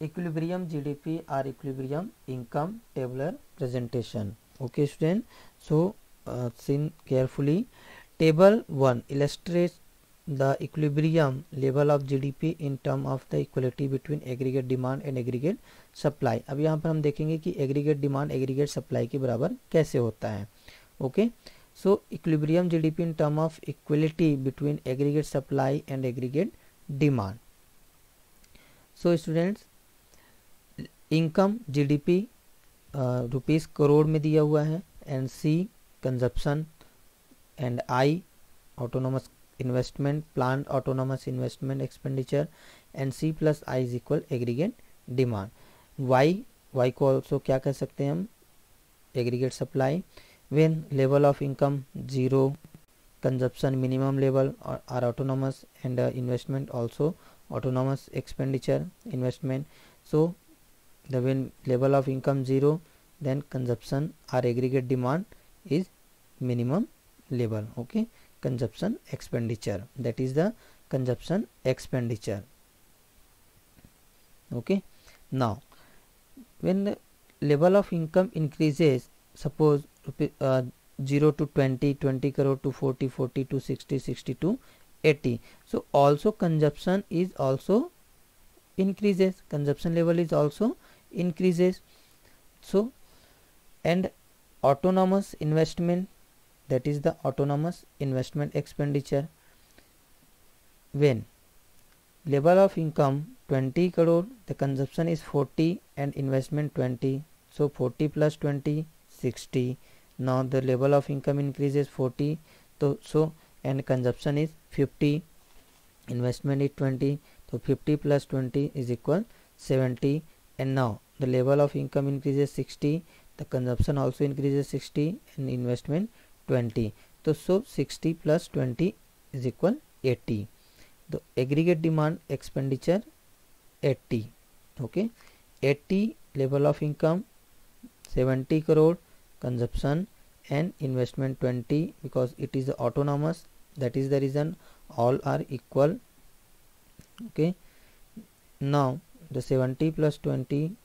equilibrium GDP or equilibrium income tabular presentation. Okay student, so seen carefully. Table 1 illustrates the equilibrium level of GDP in term of the equality between aggregate demand and aggregate supply. अब यहाँ पर हम देखेंगे कि aggregate demand aggregate supply के बराबर कैसे होता है. Okay, so equilibrium GDP in term of equality between aggregate supply and aggregate demand. So students, income GDP rupees crore में दिया हुआ है, and C consumption, and I autonomous investment plan autonomous investment expenditure, and C plus I is equal aggregate demand. Y को also क्या कह सकते हैं हम, aggregate supply. When level of income zero, consumption minimum level are autonomous, and investment also autonomous expenditure investment. So the when level of income zero, then consumption or aggregate demand is minimum level. Okay, consumption expenditure, that is the consumption expenditure. Okay, now when the level of income increases, suppose 0 to 20, 20 crore to 40, 40 to 60, 60 to 80, so also consumption is also increases, consumption level is also increases. So and autonomous investment, that is the autonomous investment expenditure, when level of income 20 crore, the consumption is 40 and investment 20, so 40 plus 20 60. Now the level of income increases 40, so and consumption is 50, investment is 20, so 50 plus 20 is equal 70. And now the level of income increases 60, the consumption also increases 60 and investment 20, so 60 plus 20 is equal 80. The aggregate demand expenditure 80. Okay, 80 level of income, 70 crore consumption, and investment 20, because it is autonomous, that is the reason all are equal. Okay, now the 70 plus 20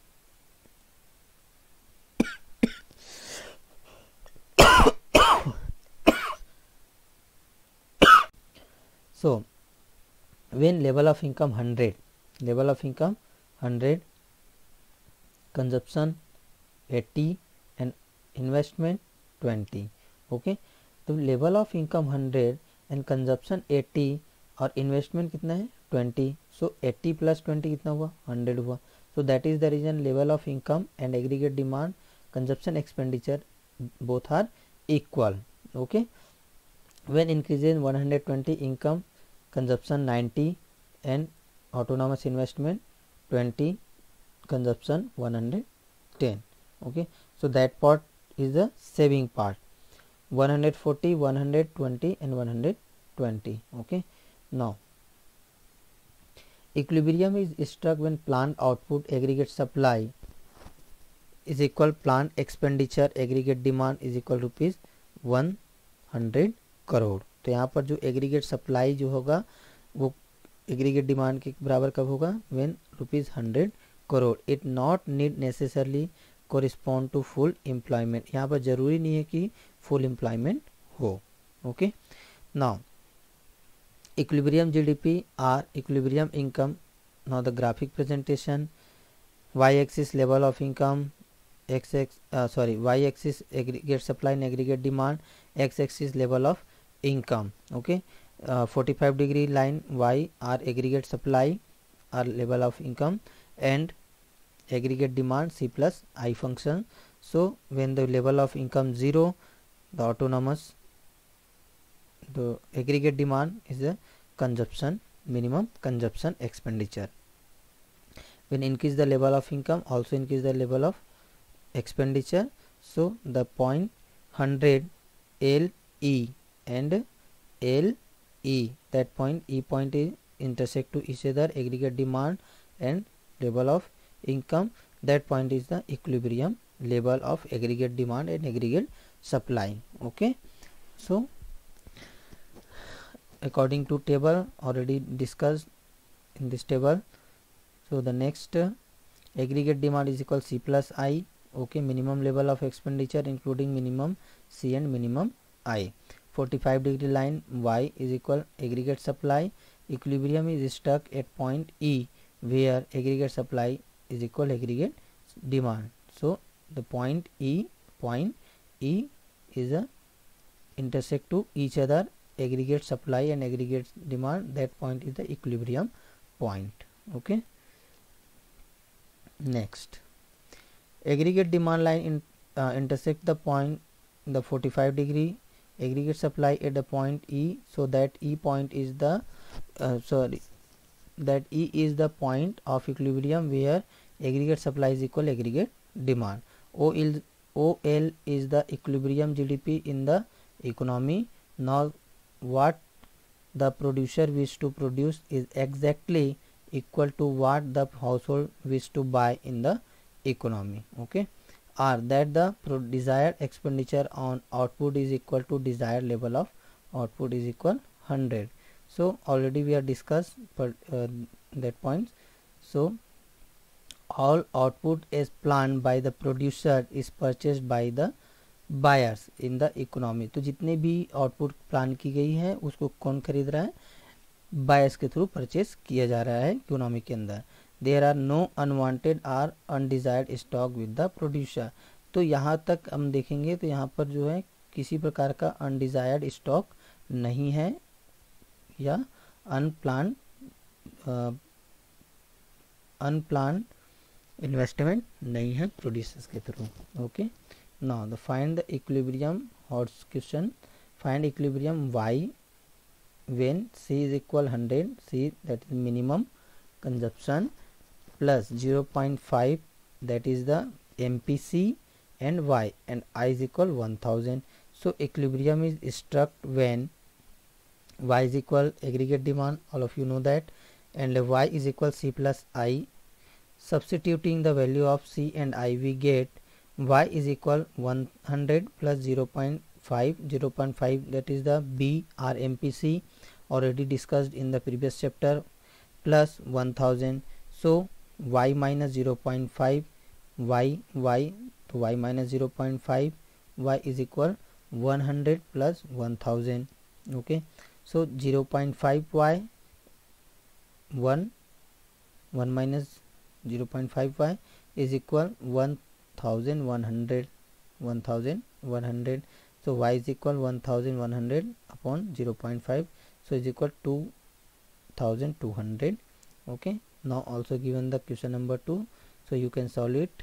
so when level of income 100, level of income 100, consumption 80 and investment 20. Okay, तो level of income 100 and consumption 80 और investment कितना है 20, so 80 plus 20 कितना हुआ 100 हुआ. So that is the reason level of income and aggregate demand, consumption expenditure both are equal. Okay, when increases 120 income, consumption 90 and autonomous investment 20, consumption 110. Okay, so that part is the saving part, 140, 120 and 120. Okay, now equilibrium is struck when plant output aggregate supply is equal plant expenditure aggregate demand is equal rupees 100 crore. तो यहाँ पर जो aggregate supply जो होगा वो aggregate demand के बराबर कब होगा, when rupees 100 crore. It not need necessarily correspond to full employment. यहाँ पर जरूरी नहीं है कि फुल एम्प्लॉयमेंट हो. Okay, now equilibrium GDP or equilibrium income. Now the graphic presentation, y-axis level of income, y-axis aggregate supply and aggregate demand, x-axis level of income. Okay, 45 degree line y are aggregate supply or level of income, and aggregate demand c plus I function. So when the level of income 0, the autonomous, the aggregate demand is the consumption minimum consumption expenditure. When increase the level of income, also increase the level of expenditure. So the point 100 LE and LE, that point E point is intersect to each other, aggregate demand and level of income, that point is the equilibrium level of aggregate demand and aggregate supply. Okay, so according to table already discussed in this table. So the next aggregate demand is equal C plus I. Okay, minimum level of expenditure including minimum C and minimum I. 45-degree line Y is equal aggregate supply. Equilibrium is struck at point E where aggregate supply is equal aggregate demand. So the point E is a intersect to each other, aggregate supply and aggregate demand. That point is the equilibrium point. Okay, next, aggregate demand line intersect the point the 45-degree aggregate supply at the point E, so that E point is the that E is the point of equilibrium where aggregate supply is equal aggregate demand. OL is the equilibrium GDP in the economy. Now what the producer wish to produce is exactly equal to what the household wish to buy in the economy. Okay, or that the desired expenditure on output is equal to desired level of output is equal 100. So already we have discussed that points. So all output is planned by the producer is purchased by the buyers in the economy. तो जितने भी output plan की गई है उसको कौन खरीद रहा है? बायर्स के थ्रू परचेस किया जा रहा है इकोनॉमी के अंदर. There are no unwanted or undesired stock with the producer. तो यहाँ तक हम देखेंगे तो यहाँ पर जो है किसी प्रकार का अनडिजायर्ड स्टॉक नहीं है या अनप्लान इन्वेस्टमेंट नहीं है प्रोड्यूसर्स के थ्रू. Okay, now the find the equilibrium hot question. Find equilibrium y when C is equal 100, C that is minimum consumption, plus 0.5 that is the MPC, and Y and I is equal 1000. So equilibrium is struck when Y is equal aggregate demand, all of you know that, and Y is equal C plus I. Substituting the value of C and I, we get Y is equal 100 plus 0.5 that is the B or MPC, already discussed in the previous chapter, plus 1000. So Y minus 0.5 Y to Y minus 0.5 Y is equal 100 plus 1000. Okay, so 0.5 Y 1 minus 0.5 Y is equal 1100. So Y is equal 1100 upon 0.5, so is equal 2200. Okay, now also given the question number 2, so you can solve it.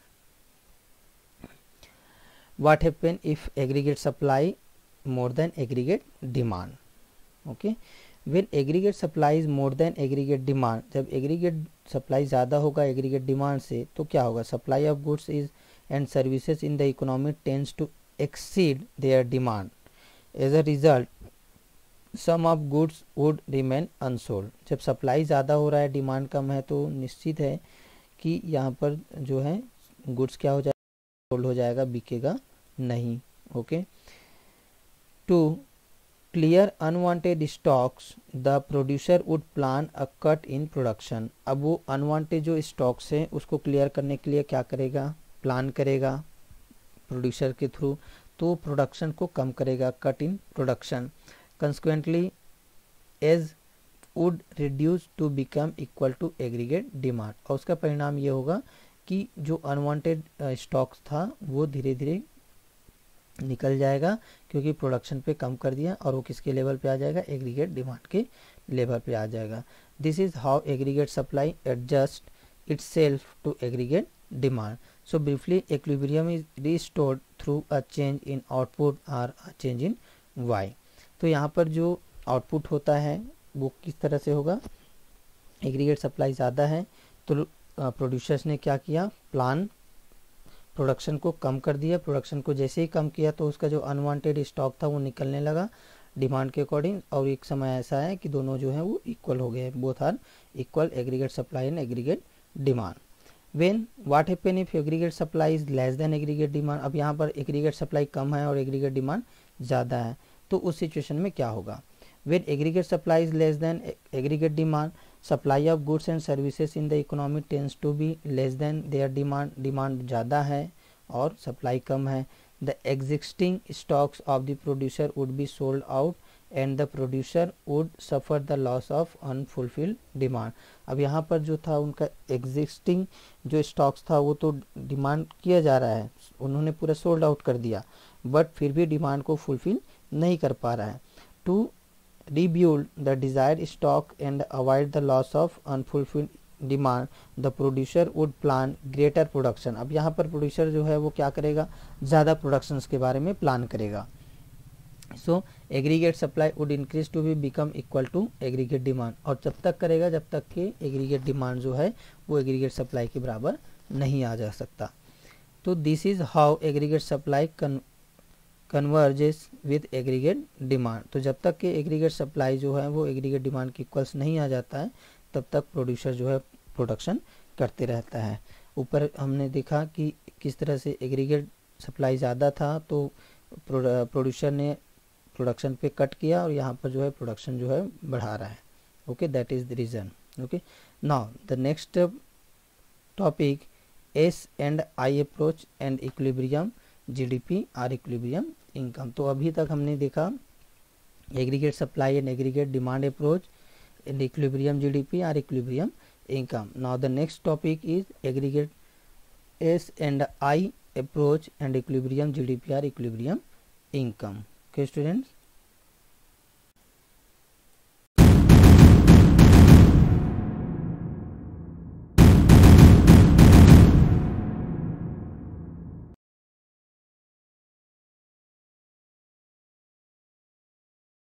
What happen if aggregate supply more than aggregate demand? Okay, when aggregate supply is more than aggregate demand, जब aggregate supply ज़्यादा होगा aggregate demand से तो क्या होगा? Supply of goods is and services in the economy tends to exceed their demand. As a result, some of goods would remain unsold. जब supply ज़्यादा हो रहा है डिमांड कम है तो निश्चित है कि यहाँ पर जो है गुड्स क्या हो जाएगा? सोल्ड हो जाएगा, बिकेगा नहीं. Okay, to clear unwanted stocks the producer would plan a cut in production. अब वो अनवांटेड जो स्टॉक्स हैं उसको क्लियर करने के लिए क्या करेगा? प्लान करेगा प्रोड्यूसर के थ्रू, तो प्रोडक्शन को कम करेगा, cut in production. Consequently as would reduce to become equal to aggregate demand. और उसका परिणाम ये होगा कि जो अनवांटेड स्टॉक्स था वो धीरे धीरे निकल जाएगा क्योंकि प्रोडक्शन पे कम कर दिया और वो किसके लेवल पे आ जाएगा? एग्रीगेट डिमांड के लेवल पे आ जाएगा. This is how aggregate supply adjust itself to aggregate demand. So briefly, equilibrium is restored through a change in output or a change in Y. तो यहाँ पर जो आउटपुट होता है वो किस तरह से होगा? एग्रीगेट सप्लाई ज़्यादा है तो प्रोड्यूसर्स ने क्या किया? प्लान प्रोडक्शन को कम कर दिया. प्रोडक्शन को जैसे ही कम किया तो उसका जो अनवांटेड स्टॉक था वो निकलने लगा डिमांड के अकॉर्डिंग, और एक समय ऐसा है कि दोनों जो है वो इक्वल हो गए, both are equal, aggregate supply and aggregate demand. When what happen if aggregate supply is less than aggregate demand? अब यहाँ पर एग्रीगेट सप्लाई कम है और एग्रीगेट डिमांड ज़्यादा है, तो उस सिचुएशन में क्या होगा? When aggregate supply is less than aggregate demand, supply of goods and services in the economy tends to be less than their demand, demand ज़्यादा है और सप्लाई कम है। The existing stocks of the producer would be sold out and the producer would suffer the loss of unfulfilled demand. अब यहाँ पर जो था उनका एग्जिस्टिंग जो स्टॉक्स था वो तो डिमांड किया जा रहा है, उन्होंने पूरा सोल्ड आउट कर दिया, बट फिर भी डिमांड को फुलफिल नहीं कर पा रहा है। To rebuild the desired stock and avoid the loss of unfulfilled demand, the producer would plan greater production। अब यहाँ पर प्रोड्यूसर जो है वो क्या करेगा, ज़्यादा प्रोडक्शंस के बारे में प्लान करेगा। So aggregate supply would increase to be become equal to aggregate demand, और जब तक करेगा जब तक कि एग्रीगेट डिमांड जो है वो एग्रीगेट सप्लाई के बराबर नहीं आ जा सकता। तो this is how aggregate supply converges with aggregate demand. तो जब तक कि एग्रीगेट सप्लाई जो है वो एग्रीगेट डिमांड के इक्वल्स नहीं आ जाता है तब तक प्रोड्यूसर जो है प्रोडक्शन करते रहता है। ऊपर हमने देखा कि किस तरह से एग्रीगेट सप्लाई ज़्यादा था तो प्रोड्यूसर ने प्रोडक्शन पे कट किया और यहाँ पर जो है प्रोडक्शन जो है बढ़ा रहा है। Okay, that is the reason. Okay, now the next topic S&I approach and equilibrium GDP और इक्विलिब्रियम इनकम। तो अभी तक हमने देखा aggregate supply and aggregate demand approach and equilibrium GDP और equilibrium income. Now the next topic is aggregate S&I approach and equilibrium GDP और equilibrium income. Okay students,